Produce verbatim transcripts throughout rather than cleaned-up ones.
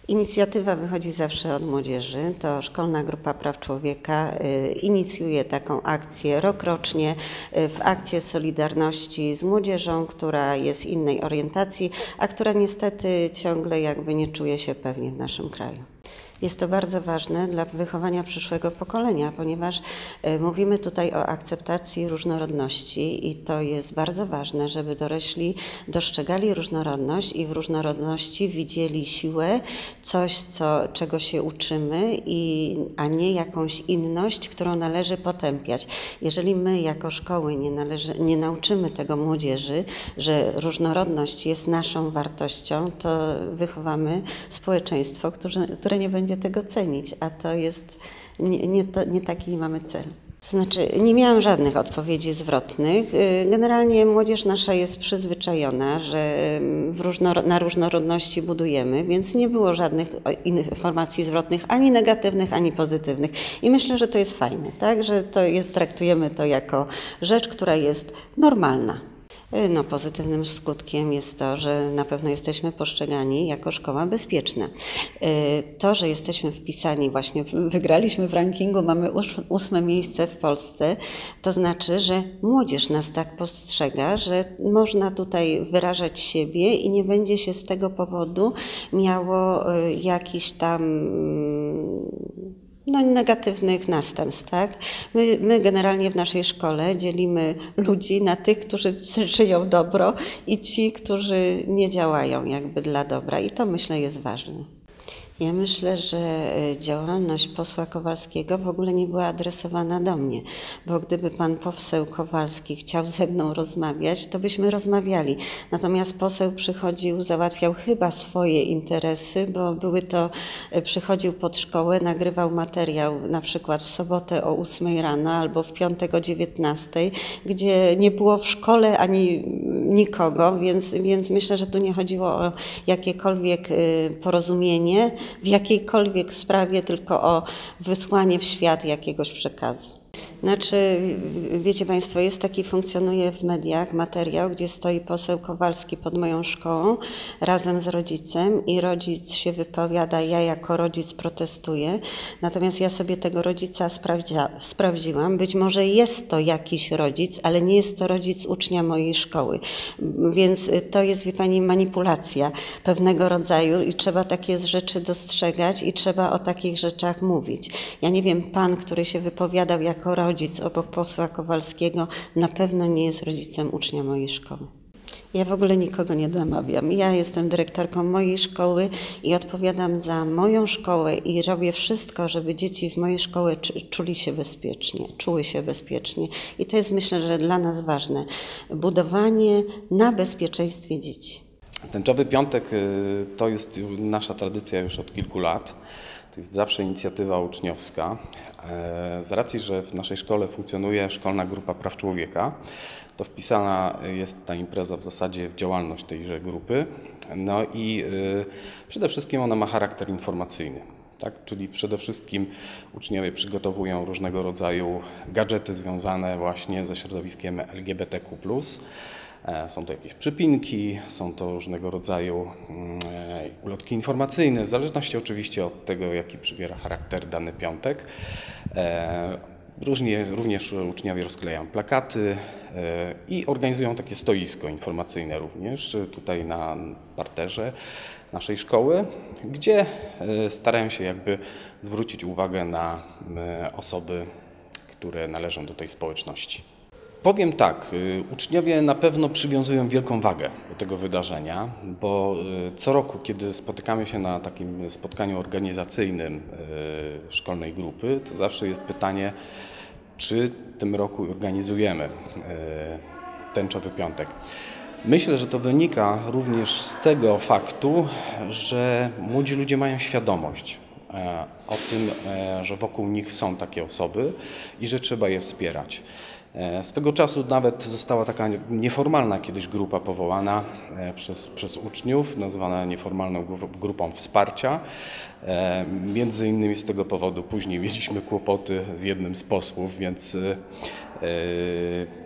Inicjatywa wychodzi zawsze od młodzieży. To Szkolna Grupa Praw Człowieka inicjuje taką akcję rokrocznie w akcie solidarności z młodzieżą, która jest innej orientacji, a która niestety ciągle jakby nie czuje się pewnie w naszym kraju. Jest to bardzo ważne dla wychowania przyszłego pokolenia, ponieważ mówimy tutaj o akceptacji różnorodności i to jest bardzo ważne, żeby dorośli dostrzegali różnorodność i w różnorodności widzieli siłę, coś, co, czego się uczymy, i, a nie jakąś inność, którą należy potępiać. Jeżeli my jako szkoły nie, należy, nie nauczymy tego młodzieży, że różnorodność jest naszą wartością, to wychowamy społeczeństwo, które, które nie będzie tego cenić, a to jest nie, nie, to, nie taki mamy cel. To znaczy, nie miałam żadnych odpowiedzi zwrotnych. Generalnie młodzież nasza jest przyzwyczajona, że w różnor- na różnorodności budujemy, więc nie było żadnych informacji zwrotnych, ani negatywnych, ani pozytywnych. I myślę, że to jest fajne, tak? Że to jest, traktujemy to jako rzecz, która jest normalna. No, pozytywnym skutkiem jest to, że na pewno jesteśmy postrzegani jako szkoła bezpieczna. To, że jesteśmy wpisani, właśnie wygraliśmy w rankingu, mamy ósme miejsce w Polsce, to znaczy, że młodzież nas tak postrzega, że można tutaj wyrażać siebie i nie będzie się z tego powodu miało jakiś tam no, negatywnych następstw, tak? My, my generalnie w naszej szkole dzielimy ludzi na tych, którzy czynią dobro, i ci, którzy nie działają jakby dla dobra, i to myślę jest ważne. Ja myślę, że działalność posła Kowalskiego w ogóle nie była adresowana do mnie, bo gdyby pan poseł Kowalski chciał ze mną rozmawiać, to byśmy rozmawiali. Natomiast poseł przychodził, załatwiał chyba swoje interesy, bo były to, przychodził pod szkołę, nagrywał materiał na przykład w sobotę o ósmej rano albo w piątek o dziewiętnastej, gdzie nie było w szkole ani nikogo, więc, więc myślę, że tu nie chodziło o jakiekolwiek porozumienie w jakiejkolwiek sprawie, tylko o wysłanie w świat jakiegoś przekazu. Znaczy, wiecie Państwo, jest taki, funkcjonuje w mediach materiał, gdzie stoi poseł Kowalski pod moją szkołą razem z rodzicem i rodzic się wypowiada, ja jako rodzic protestuję, natomiast ja sobie tego rodzica sprawdziłam, być może jest to jakiś rodzic, ale nie jest to rodzic ucznia mojej szkoły, więc to jest, wie Pani, manipulacja pewnego rodzaju i trzeba takie rzeczy dostrzegać i trzeba o takich rzeczach mówić. Ja nie wiem, pan, który się wypowiadał jako rodzic obok posła Kowalskiego, na pewno nie jest rodzicem ucznia mojej szkoły. Ja w ogóle nikogo nie namawiam. Ja jestem dyrektorką mojej szkoły i odpowiadam za moją szkołę i robię wszystko, żeby dzieci w mojej szkole czuli się bezpiecznie, czuły się bezpiecznie. I to jest, myślę, że dla nas ważne. Budowanie na bezpieczeństwie dzieci. Tęczowy Piątek to jest nasza tradycja już od kilku lat. To jest zawsze inicjatywa uczniowska. Z racji, że w naszej szkole funkcjonuje Szkolna Grupa Praw Człowieka, to wpisana jest ta impreza w zasadzie w działalność tejże grupy. No i przede wszystkim ona ma charakter informacyjny. Tak? Czyli przede wszystkim uczniowie przygotowują różnego rodzaju gadżety związane właśnie ze środowiskiem L G B T Q plus. Są to jakieś przypinki, są to różnego rodzaju ulotki informacyjne, w zależności oczywiście od tego, jaki przybiera charakter dany piątek. Różnie, również uczniowie rozklejają plakaty i organizują takie stoisko informacyjne również tutaj na parterze naszej szkoły, gdzie starają się jakby zwrócić uwagę na osoby, które należą do tej społeczności. Powiem tak, uczniowie na pewno przywiązują wielką wagę do tego wydarzenia, bo co roku, kiedy spotykamy się na takim spotkaniu organizacyjnym szkolnej grupy, to zawsze jest pytanie, czy w tym roku organizujemy Tęczowy Piątek. Myślę, że to wynika również z tego faktu, że młodzi ludzie mają świadomość o tym, że wokół nich są takie osoby i że trzeba je wspierać. Swego czasu nawet została taka nieformalna kiedyś grupa powołana przez, przez uczniów, nazwana nieformalną grupą wsparcia. Między innymi z tego powodu później mieliśmy kłopoty z jednym z posłów, więc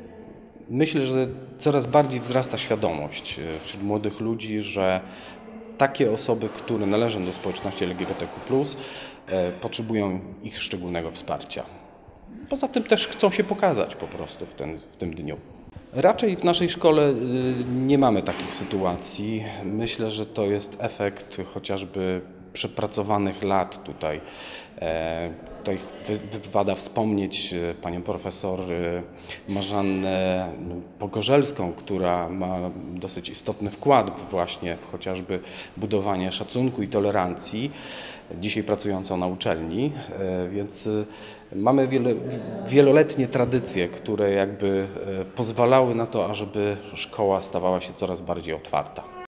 myślę, że coraz bardziej wzrasta świadomość wśród młodych ludzi, że takie osoby, które należą do społeczności L G B T Q plus, potrzebują ich szczególnego wsparcia. Poza tym też chcą się pokazać po prostu w, ten, w tym dniu. Raczej w naszej szkole nie mamy takich sytuacji. Myślę, że to jest efekt chociażby przepracowanych lat tutaj. Tutaj wypada wspomnieć panią profesor Marzannę Pogorzelską, która ma dosyć istotny wkład właśnie w chociażby budowanie szacunku i tolerancji, dzisiaj pracującą na uczelni, więc mamy wiele, wieloletnie tradycje, które jakby pozwalały na to, ażeby szkoła stawała się coraz bardziej otwarta.